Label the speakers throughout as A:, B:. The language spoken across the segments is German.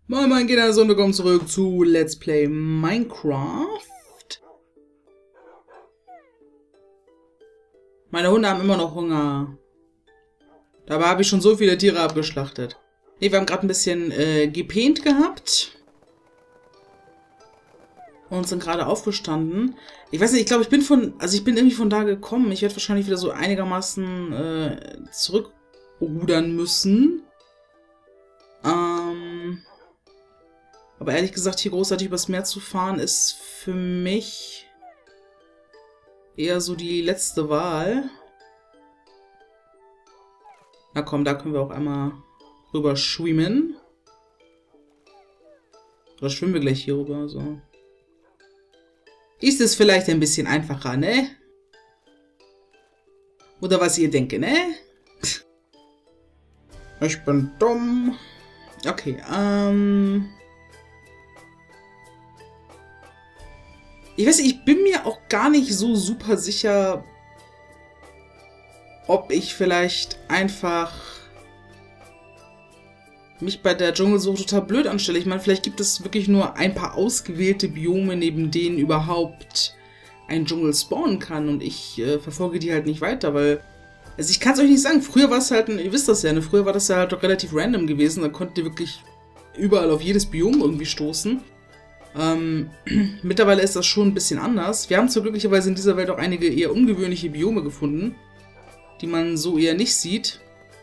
A: Moin Moin Kinder, und willkommen zurück zu Let's Play Minecraft. Meine Hunde haben immer noch Hunger. Dabei habe ich schon so viele Tiere abgeschlachtet. Ne, wir haben gerade ein bisschen gepaint gehabt. Und sind gerade aufgestanden. Ich weiß nicht, ich glaube, ich bin irgendwie von da gekommen. Ich werde wahrscheinlich wieder so einigermaßen zurückrudern müssen. Aber ehrlich gesagt, hier großartig übers Meer zu fahren, ist für mich eher so die letzte Wahl. Na komm, da können wir auch einmal rüber schwimmen. Oder schwimmen wir gleich hier rüber, so. Ist es vielleicht ein bisschen einfacher, ne? Oder was ihr denkt, ne? Ich bin dumm. Okay, ich weiß nicht, ich bin mir auch gar nicht so super sicher, ob ich vielleicht einfach mich bei der Dschungelsuche total blöd anstelle. Ich meine, vielleicht gibt es wirklich nur ein paar ausgewählte Biome, neben denen überhaupt ein Dschungel spawnen kann. Und ich verfolge die halt nicht weiter, weil... Also ich kann es euch nicht sagen. Früher war es halt, ihr wisst das ja, ne? Früher war das ja halt doch relativ random gewesen. Da konntet ihr wirklich überall auf jedes Biom irgendwie stoßen. Mittlerweile ist das schon ein bisschen anders. Wir haben zwar glücklicherweise in dieser Welt auch einige eher ungewöhnliche Biome gefunden, die man so eher nicht sieht.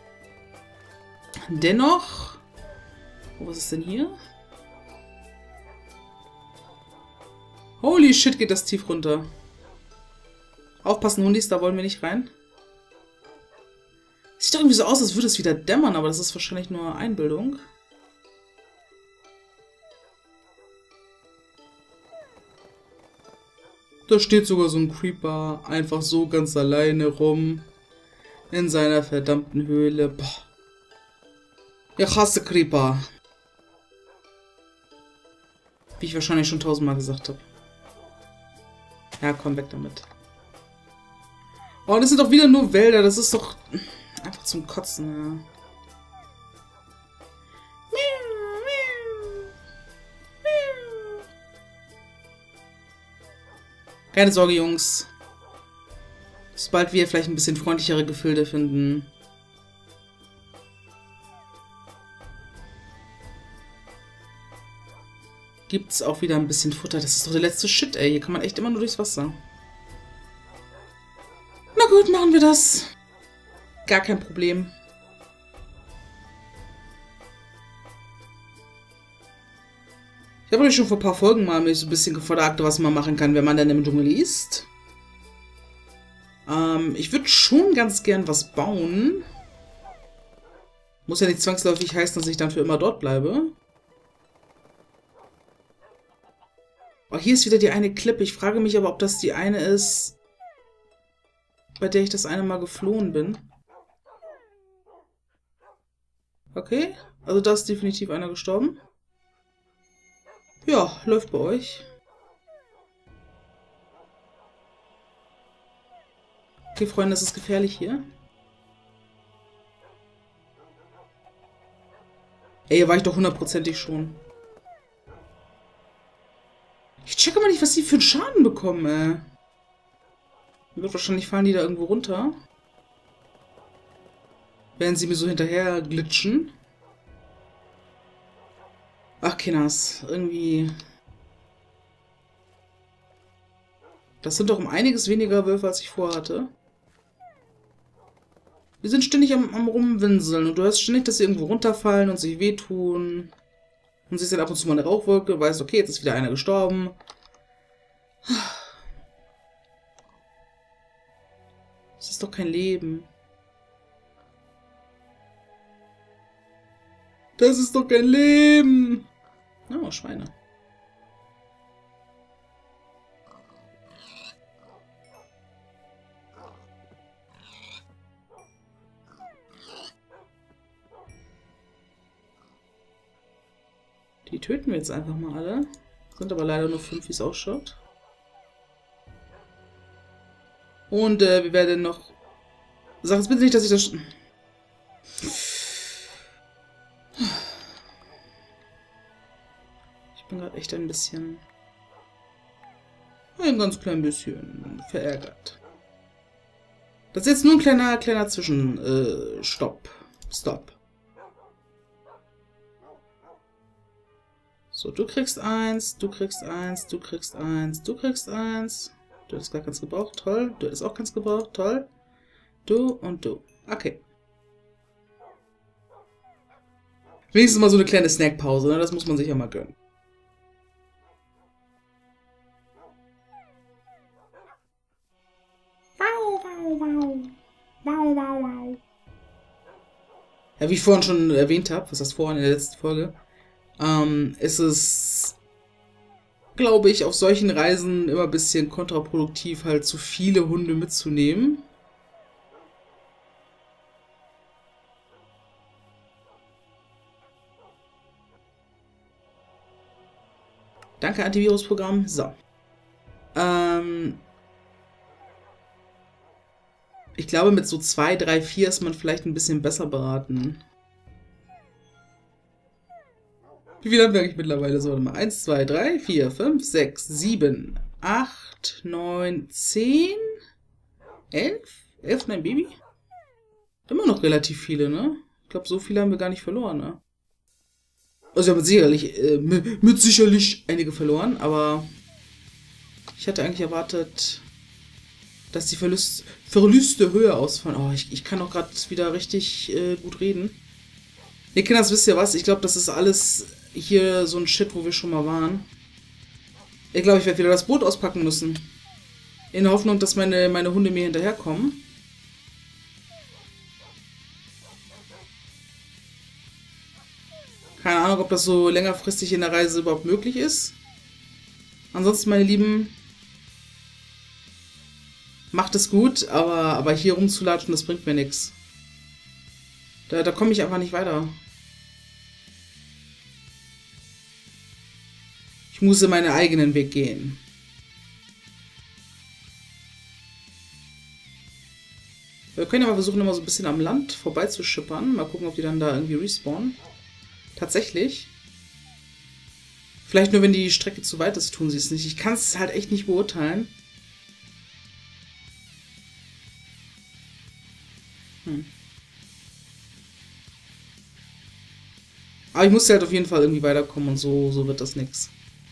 A: Dennoch... Oh, was ist denn hier? Holy shit, geht das tief runter. Aufpassen, Hundis, da wollen wir nicht rein. Sieht doch irgendwie so aus, als würde es wieder dämmern, aber das ist wahrscheinlich nur Einbildung. Da steht sogar so ein Creeper einfach so ganz alleine rum. In seiner verdammten Höhle. Boah. Ich hasse Creeper. Wie ich wahrscheinlich schon 1000-mal gesagt habe. Ja, komm, weg damit. Oh, das sind doch wieder nur Wälder. Das ist doch einfach zum Kotzen, ja. Keine Sorge, Jungs. Sobald wir vielleicht ein bisschen freundlichere Gefilde finden. Gibt's auch wieder ein bisschen Futter. Das ist doch der letzte Shit, ey. Hier kann man echt immer nur durchs Wasser. Na gut, machen wir das. Gar kein Problem. Ich habe euch schon vor ein paar Folgen mal mich so ein bisschen gefragt, was man machen kann, wenn man dann im Dschungel ist. Ich würde schon ganz gern was bauen. Muss ja nicht zwangsläufig heißen, dass ich dann für immer dort bleibe. Oh, hier ist wieder die eine Klippe. Ich frage mich aber, ob das die eine ist, bei der ich das eine Mal geflohen bin. Okay, also da ist definitiv einer gestorben. Ja, läuft bei euch. Okay, Freunde, das ist gefährlich hier. Ey, hier war ich doch hundertprozentig schon. Ich checke mal nicht, was die für einen Schaden bekommen, ey. Wird wahrscheinlich fallen die da irgendwo runter. Während sie mir so hinterher glitschen. Ach, Kinders, irgendwie... Das sind doch um einiges weniger Wölfe, als ich vorhatte. Die sind ständig am Rumwinseln und du hörst ständig, dass sie irgendwo runterfallen und sich wehtun. Und siehst dann ab und zu mal eine Rauchwolke, weißt, okay, jetzt ist wieder einer gestorben. Das ist doch kein Leben. Das ist doch kein Leben. Oh, Schweine. Die töten wir jetzt einfach mal alle. Sind aber leider nur 5, wie es ausschaut. Und wir werden noch... Sag jetzt bitte nicht, dass ich das... bin gerade echt ein bisschen... Ein ganz klein bisschen verärgert. Das ist jetzt nur ein kleiner Stopp. Stop. So, du kriegst 1, du kriegst 1, du kriegst 1, du kriegst 1. Du hättest gar keins gebraucht, toll. Du hättest auch keins gebraucht, toll. Du und du. Okay. Wenigstens mal so eine kleine Snackpause, ne? Das muss man sich ja mal gönnen. Wow, wow, wow. Wow, wow, wow. Ja, wie ich vorhin schon erwähnt habe, was das vorhin in der letzten Folge, ist es, glaube ich, auf solchen Reisen immer ein bisschen kontraproduktiv, halt zu viele Hunde mitzunehmen. Danke, Antivirusprogramm. So. Ich glaube, mit so 2, 3, 4 ist man vielleicht ein bisschen besser beraten. Wie viel haben wir eigentlich mittlerweile? So, warte mal. 1, 2, 3, 4, 5, 6, 7, 8, 9, 10, 11? 11, nein, Baby? Immer noch relativ viele, ne? Ich glaube, so viele haben wir gar nicht verloren, ne? Also wir haben mit sicherlich einige verloren, aber ich hatte eigentlich erwartet, dass die Verluste höher ausfallen. Oh, ich kann auch gerade wieder richtig gut reden. Ihr Kinders, wisst ihr was? Ich glaube, das ist alles hier so ein Shit, wo wir schon mal waren. Ich glaube, ich werde wieder das Boot auspacken müssen. In der Hoffnung, dass meine Hunde mir hinterherkommen. Keine Ahnung, ob das so längerfristig in der Reise überhaupt möglich ist. Ansonsten, meine Lieben, macht es gut, aber hier rumzulatschen, das bringt mir nichts. Da komme ich einfach nicht weiter. Ich muss in meinen eigenen Weg gehen. Wir können ja mal versuchen, immer so ein bisschen am Land vorbeizuschippern. Mal gucken, ob die dann da irgendwie respawnen. Tatsächlich. Vielleicht nur, wenn die Strecke zu weit ist, tun sie es nicht. Ich kann es halt echt nicht beurteilen. Aber ich muss halt auf jeden Fall irgendwie weiterkommen und so wird das nix.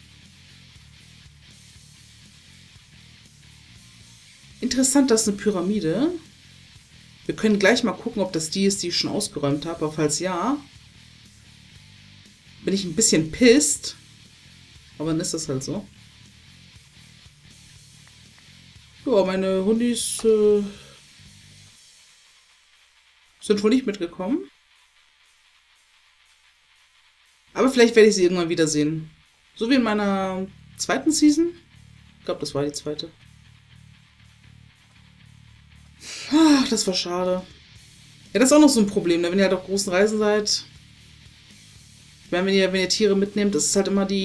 A: Interessant, das ist eine Pyramide. Wir können gleich mal gucken, ob das die ist, die ich schon ausgeräumt habe. Aber falls ja, bin ich ein bisschen pisst. Aber dann ist das halt so. Ja, meine Hundis sind wohl nicht mitgekommen. Aber vielleicht werde ich sie irgendwann wiedersehen. So wie in meiner zweiten Season. Ich glaube, das war die zweite. Ach, das war schade. Ja, das ist auch noch so ein Problem, ne? Wenn ihr halt auf großen Reisen seid. Ich meine, wenn ihr Tiere mitnehmt, das ist halt immer das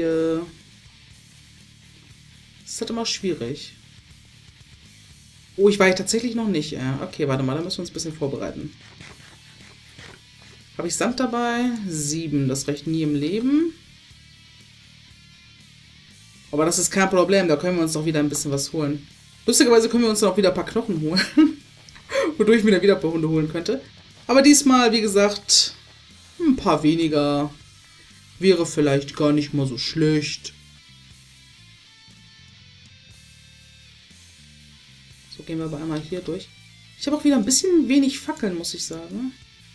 A: ist halt immer schwierig. Oh, ich war hier tatsächlich noch nicht. Okay, warte mal, da müssen wir uns ein bisschen vorbereiten. Habe ich Sand dabei? 7, das reicht nie im Leben. Aber das ist kein Problem, da können wir uns noch wieder ein bisschen was holen. Lustigerweise können wir uns noch wieder ein paar Knochen holen. Wodurch ich mir dann wieder ein paar Hunde holen könnte. Aber diesmal, wie gesagt, ein paar weniger. Wäre vielleicht gar nicht mal so schlecht. So, gehen wir aber einmal hier durch. Ich habe auch wieder ein bisschen wenig Fackeln, muss ich sagen.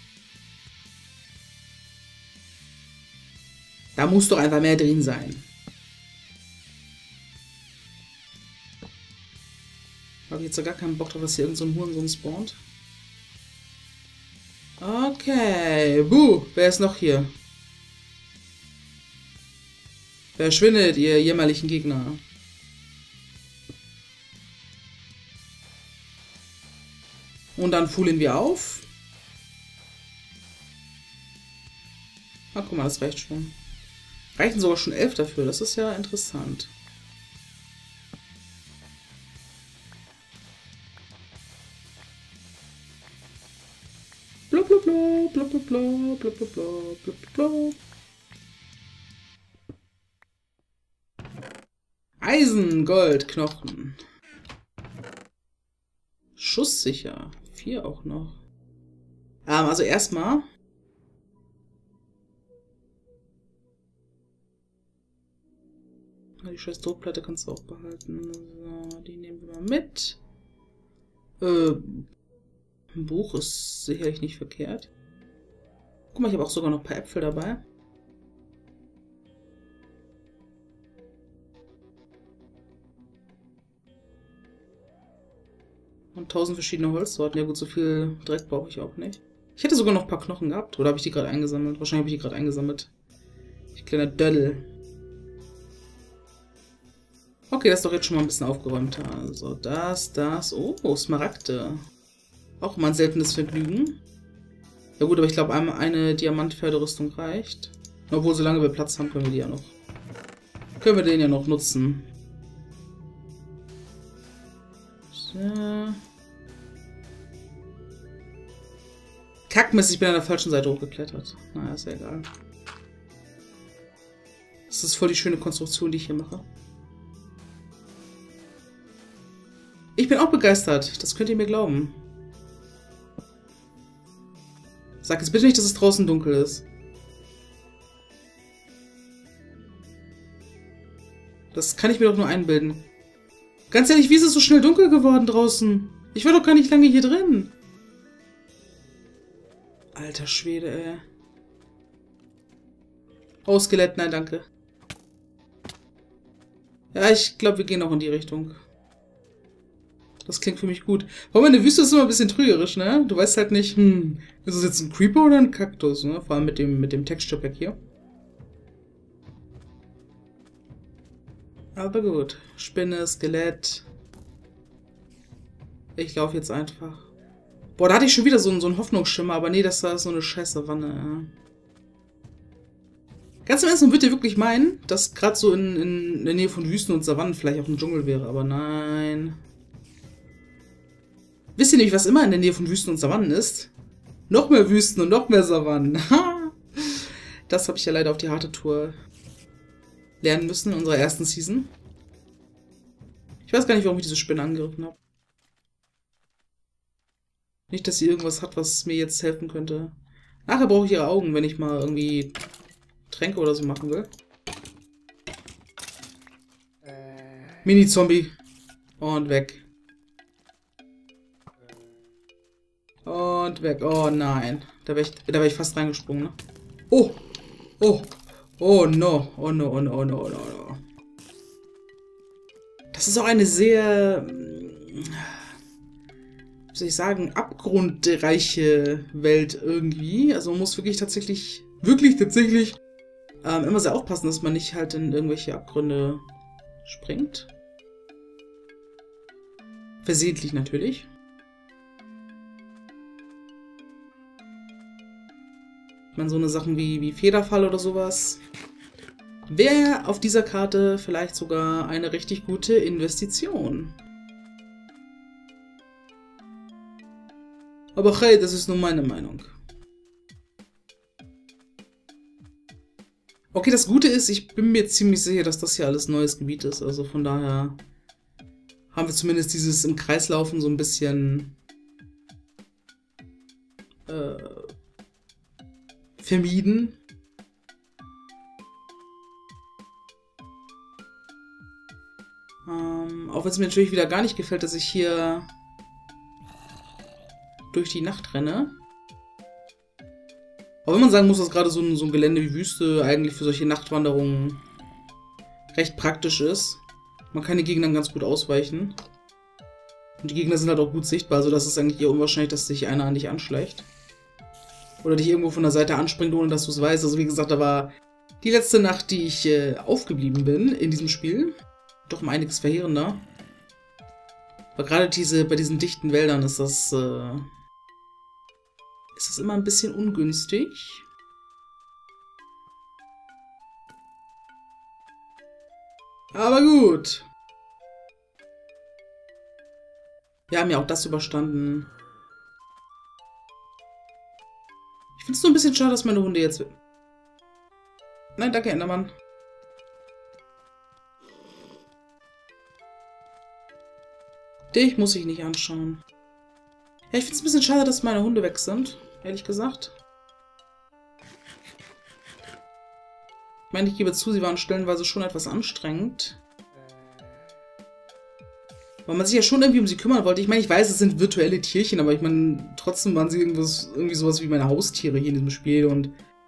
A: Da muss doch einfach mehr drin sein. Habe ich jetzt ja gar keinen Bock drauf, dass hier irgend so ein Hurensohn spawnt. Okay. Buh, wer ist noch hier? Verschwindet, ihr jämmerlichen Gegner. Und dann fuhlen wir auf. Ah, guck mal, das reicht schon. Reichen sogar schon 11 dafür, das ist ja interessant. Blub, blub, blub, blub, blub, blub, blub, blub, blub, blub. Eisen, Gold, Knochen. Schusssicher. 4 auch noch. Also erstmal. Die scheiß Druckplatte kannst du auch behalten. So, die nehmen wir mal mit. Ein Buch ist sicherlich nicht verkehrt. Guck mal, ich habe auch sogar noch ein paar Äpfel dabei. Und 1000 verschiedene Holzsorten. Ja gut, so viel Dreck brauche ich auch nicht. Ich hätte sogar noch ein paar Knochen gehabt. Oder habe ich die gerade eingesammelt? Wahrscheinlich habe ich die gerade eingesammelt. Ich kleiner Dödel. Okay, das ist doch jetzt schon mal ein bisschen aufgeräumter. Also das. Oh, Smaragde. Auch mal ein seltenes Vergnügen. Ja gut, aber ich glaube, eine Diamantpferderüstung reicht. Obwohl, solange wir Platz haben, können wir die ja noch. Können wir den ja noch nutzen. So. Kackmist, ich bin an der falschen Seite hochgeklettert. Naja, ist ja egal. Das ist voll die schöne Konstruktion, die ich hier mache. Ich bin auch begeistert. Das könnt ihr mir glauben. Sag jetzt bitte nicht, dass es draußen dunkel ist. Das kann ich mir doch nur einbilden. Ganz ehrlich, wie ist es so schnell dunkel geworden draußen? Ich war doch gar nicht lange hier drin. Alter Schwede, ey. Oh, Skelett, nein, danke. Ja, ich glaube, wir gehen auch in die Richtung. Das klingt für mich gut. Vor allem in der Wüste ist es immer ein bisschen trügerisch, ne? Du weißt halt nicht, ist es jetzt ein Creeper oder ein Kaktus, ne? Vor allem mit dem Texture Pack hier. Aber gut. Spinne, Skelett. Ich laufe jetzt einfach. Boah, da hatte ich schon wieder so einen Hoffnungsschimmer, aber nee, das da ist so eine scheiße Wanne. Ganz im Ernst, man würde ja wirklich meinen, dass gerade so in der Nähe von Wüsten und Savannen vielleicht auch ein Dschungel wäre, aber nein. Wisst ihr nicht, was immer in der Nähe von Wüsten und Savannen ist? Noch mehr Wüsten und noch mehr Savannen. Das habe ich ja leider auf die harte Tour lernen müssen in unserer ersten Season. Ich weiß gar nicht, warum ich diese Spinne angegriffen habe. Nicht, dass sie irgendwas hat, was mir jetzt helfen könnte. Nachher brauche ich ihre Augen, wenn ich mal irgendwie Tränke oder so machen will. Mini-Zombie. Und weg. Und weg. Oh nein. Da wär ich fast reingesprungen, ne? Oh! Oh! Oh no. Oh no, oh no, oh no, oh no, oh no. Das ist auch eine sehr, wie soll ich sagen, abgrundreiche Welt irgendwie. Also man muss wirklich tatsächlich immer sehr aufpassen, dass man nicht halt in irgendwelche Abgründe springt. Versehentlich natürlich. Ich meine, so eine Sachen wie Federfall oder sowas wäre auf dieser Karte vielleicht sogar eine richtig gute Investition. Aber hey, das ist nur meine Meinung. Okay, das Gute ist, ich bin mir ziemlich sicher, dass das hier alles neues Gebiet ist. Also von daher haben wir zumindest dieses im Kreislaufen so ein bisschen vermieden. Auch wenn es mir natürlich wieder gar nicht gefällt, dass ich hier durch die Nacht renne. Aber wenn man sagen muss, dass gerade so ein Gelände wie Wüste eigentlich für solche Nachtwanderungen recht praktisch ist. Man kann die Gegner ganz gut ausweichen. Und die Gegner sind halt auch gut sichtbar, also das ist eigentlich eher unwahrscheinlich, dass sich einer an dich anschleicht. Oder dich irgendwo von der Seite anspringt, ohne dass du es weißt. Also wie gesagt, da war die letzte Nacht, die ich aufgeblieben bin in diesem Spiel, doch um einiges verheerender. Aber gerade bei diesen dichten Wäldern ist das immer ein bisschen ungünstig. Aber gut. Wir haben ja auch das überstanden. Ich finde es nur ein bisschen schade, dass meine Hunde jetzt... Nein, danke, Endermann. Dich muss ich nicht anschauen. Ja, ich finde es ein bisschen schade, dass meine Hunde weg sind, ehrlich gesagt. Ich meine, ich gebe zu, sie waren stellenweise schon etwas anstrengend. Weil man sich ja schon irgendwie um sie kümmern wollte. Ich meine, ich weiß, es sind virtuelle Tierchen, aber ich meine, trotzdem waren sie irgendwie sowas wie meine Haustiere hier in diesem Spiel und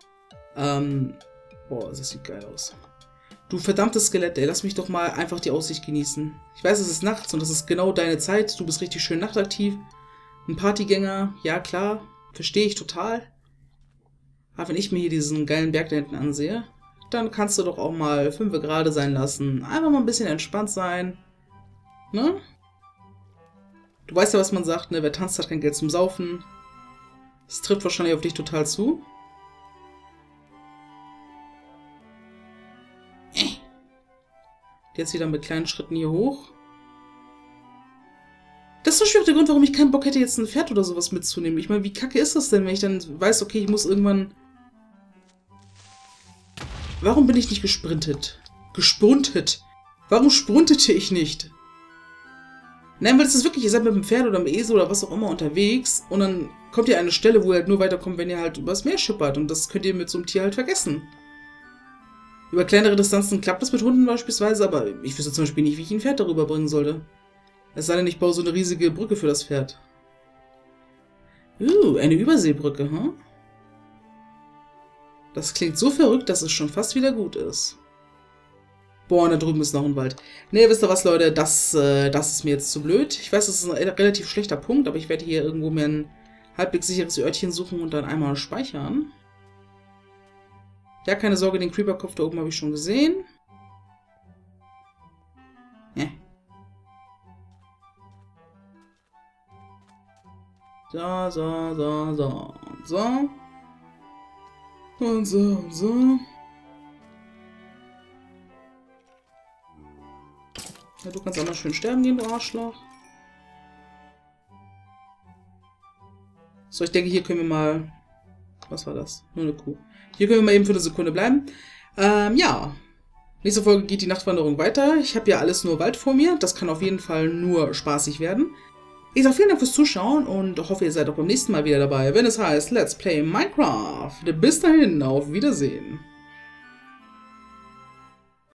A: boah, das sieht geil aus. Du verdammtes Skelett, ey, lass mich doch mal einfach die Aussicht genießen. Ich weiß, es ist nachts und das ist genau deine Zeit. Du bist richtig schön nachtaktiv. Ein Partygänger, ja klar, verstehe ich total. Aber wenn ich mir hier diesen geilen Berg da hinten ansehe, dann kannst du doch auch mal 5 gerade sein lassen. Einfach mal ein bisschen entspannt sein. Ne? Du weißt ja, was man sagt, ne? Wer tanzt, hat kein Geld zum Saufen. Das trifft wahrscheinlich auf dich total zu. Jetzt wieder mit kleinen Schritten hier hoch. Das ist zum Beispiel auch der Grund, warum ich keinen Bock hätte, jetzt ein Pferd oder sowas mitzunehmen. Ich meine, wie kacke ist das denn, wenn ich dann weiß, okay, ich muss irgendwann... Warum bin ich nicht gesprintet? Gespruntet? Warum spruntete ich nicht? Nein, weil es ist wirklich, ihr seid mit dem Pferd oder mit dem Esel oder was auch immer unterwegs und dann kommt ihr an eine Stelle, wo ihr halt nur weiterkommt, wenn ihr halt übers Meer schippert und das könnt ihr mit so einem Tier halt vergessen. Über kleinere Distanzen klappt das mit Hunden beispielsweise, aber ich wüsste zum Beispiel nicht, wie ich ein Pferd darüber bringen sollte. Es sei denn, ich baue so eine riesige Brücke für das Pferd. Eine Überseebrücke, hm? Das klingt so verrückt, dass es schon fast wieder gut ist. Boah, und da drüben ist noch ein Wald. Ne, wisst ihr was, Leute? Das ist mir jetzt zu blöd. Ich weiß, das ist ein relativ schlechter Punkt, aber ich werde hier irgendwo mir ein halbwegs sicheres Örtchen suchen und dann einmal speichern. Ja, keine Sorge, den Creeper-Kopf da oben habe ich schon gesehen. Ja. So. Und so. Ja, du kannst auch mal schön sterben gehen, du Arschloch. So, ich denke, hier können wir mal... Was war das? Nur eine Kuh. Hier können wir mal eben für eine Sekunde bleiben. Ja. Nächste Folge geht die Nachtwanderung weiter. Ich habe ja alles nur Wald vor mir. Das kann auf jeden Fall nur spaßig werden. Ich sage vielen Dank fürs Zuschauen und hoffe, ihr seid auch beim nächsten Mal wieder dabei, wenn es heißt Let's Play Minecraft. Bis dahin, auf Wiedersehen.